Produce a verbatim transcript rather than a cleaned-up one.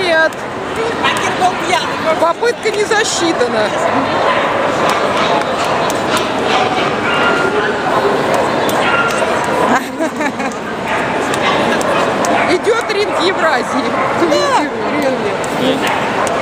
Нет. Попытка не засчитана. Идет ринг Евразии. Да.